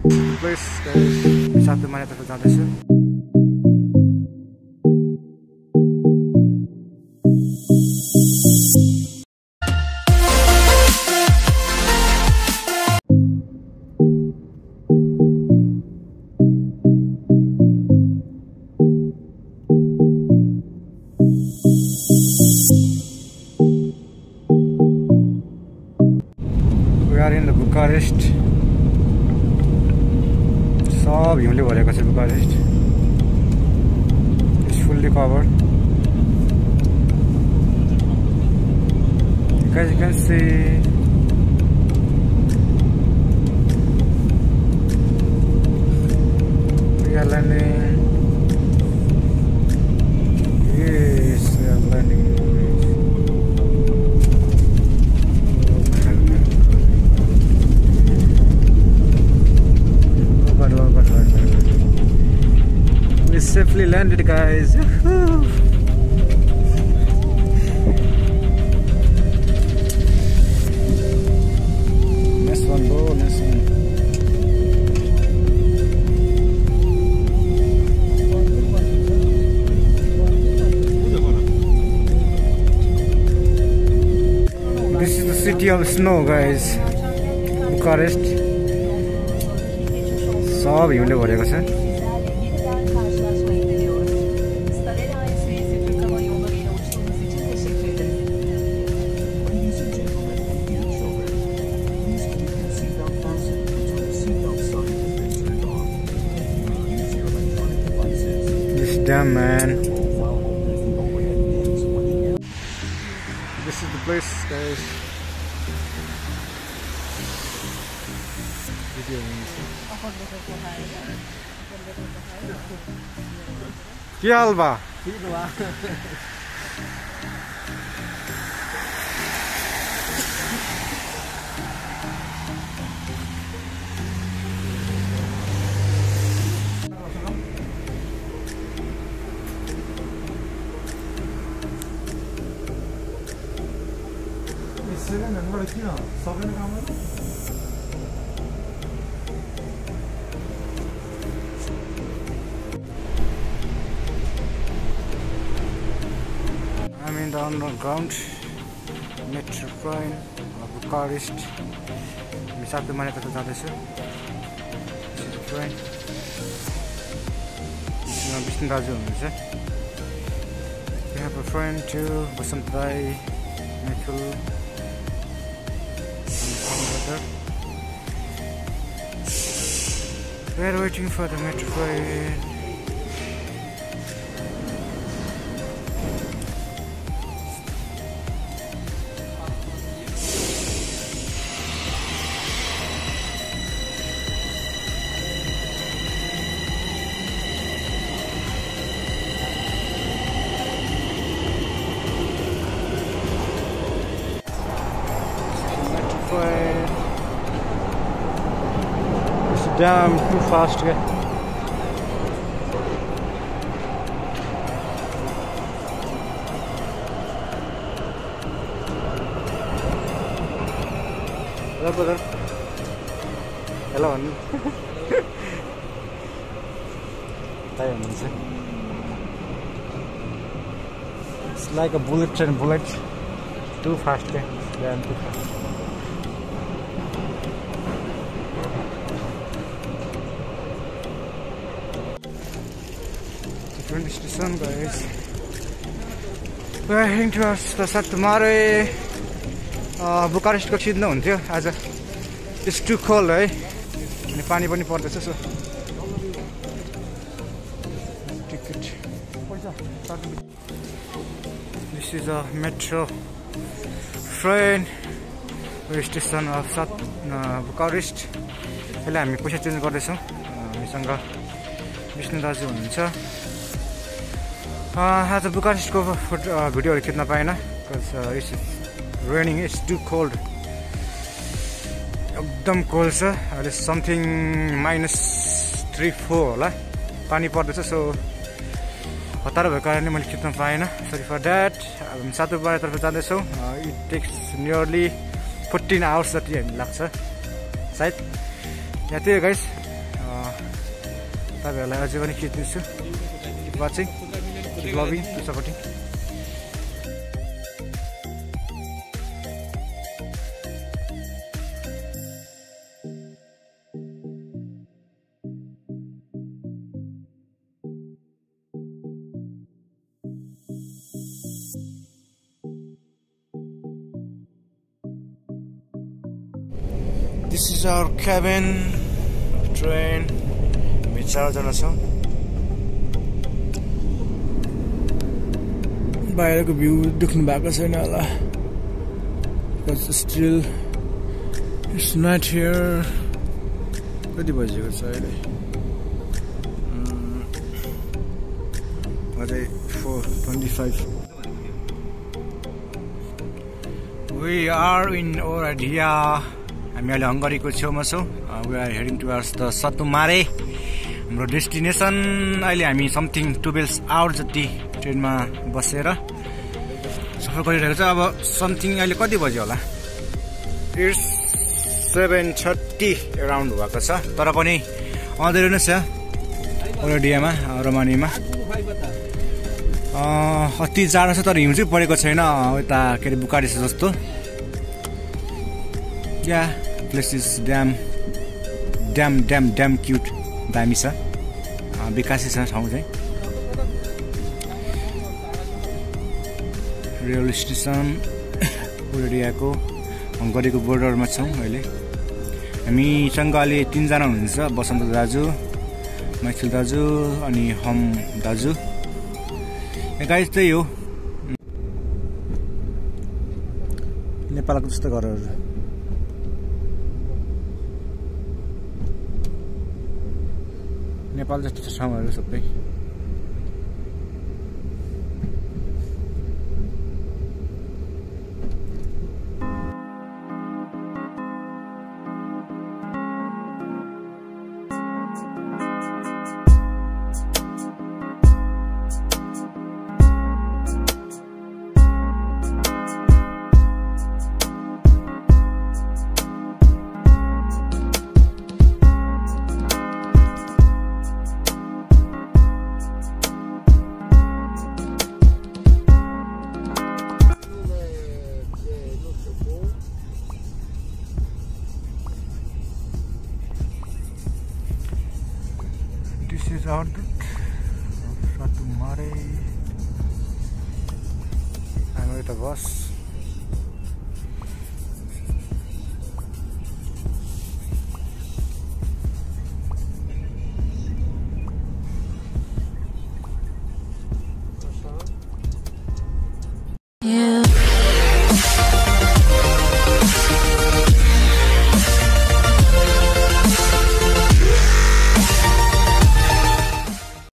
Place सातो मानेतर्फ जाँदैछु। We are in the Bucharest. सब हिउँले भरेको छ Bucharest. It's fully covered. Guys, you can see we are landing. Yes, we are landing. We safely landed, guys. Nice one, bro. Nice one. This is the city of snow, guys. Bucharest. सब हिउँले भरेको छ। Damn, man. This is the place, guys. के हाल बा? ठीक बा। I'm in the underground metro train of Bucharest. We sato maneतर्फ जाँदैछु। ट्रेन विष्णु दाजु हुनुहुन्छ। We have a train to Basantai, Metro. We are waiting for the metro train. It's damn too fast, guys. Hello, brother. Hello. It's like a bullet train, too fast, guys. Damn too fast. Train station, guys. We are heading towards the Satumare. Bucharest को छिद्नु हुन्थ्यो आज। It's too cold, है। अनि पानी पनि पर्दैछ so. Ticket. This is a metro train station of Bucharest. अहिले हामी पैसा चेन्ज गर्दैछौँ। हामीसँग विष्णु दाजु हुनुहुन्छ। आज बुकारेस्टको भिडियोहरु खिच्न पाएन because it's raining, it's too cold. एकदम कोल्ड छ। अहिले समथिङ -3-4 होला। पानी पर्दैछ सो हतार भएको कारणले मैले खिच्न पाएन। Sorry for that. हामी सातोबारेतर्फ जाँदैछौँ। इट टेक्स नियरली 14 आवर्स जति हामी लाग्छ सायद। यहाँ त्यही गाइस तपाईहरुलाई अझै पनि खिच्दिन्छु watching loving supporting This is our cabin, train. हामी 4 जना छौं. बाहिरको भ्यू देख्नु भएको छैन होला. But still it's not here. कति बजेको छ अहिले? अझै 4:25. We are in Oradia. हामी अहिले हंगरीको छेउमा छौं. We are heading towards the Satumare. हाम्रो डेस्टिनेसन अहिले हामी समथिङ 12 आवर जति ट्रेनमा बसेर सफर गरिरहेको छ. अब समथिङ अहिले कति बज्यो होला? It's 7:30 अराउन्ड भएको छ. तर पनि आउँदै नै छ ओरेडियामा रोमानियामा. अति जाडो छ तर हिउँ चाहिँ परेको छैन उता के रे बुकारेस्ट जस्तो. Yeah, place is damn cute. दामी छ. विकासी छ ठाउँ चाहिँ. रेल स्टेसन ओरेडियाको हंगरीको बोर्डरमा छौं अहिले. हामीसँग अहिले 3 जना हुनुहुन्छ. बसन्त दाजु, मैथिल दाजु अनि हम दाजु. गाइस चाहिँ हो नेपालको जस्तो घरहरु. नेपाल जस्तो ठाउँहरु सबै. This is our route of Satumare. I'm with the bus. Yeah.